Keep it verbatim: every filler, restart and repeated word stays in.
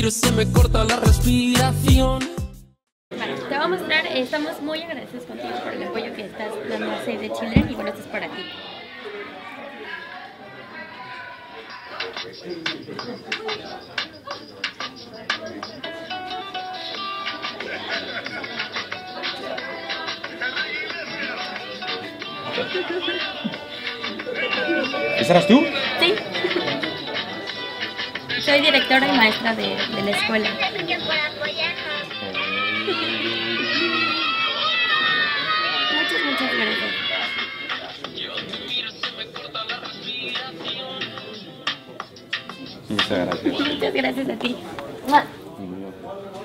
miro se me corta la respiración. Vale, te voy a mostrar, eh, estamos muy agradecidos contigo por el apoyo que estás dando a Save the Children y bueno, esto es para ti. ¿Esa eras tú? Sí. Soy directora y maestra de, de la escuela. Muchas, muchas gracias. Muchas gracias. Muchas gracias a ti.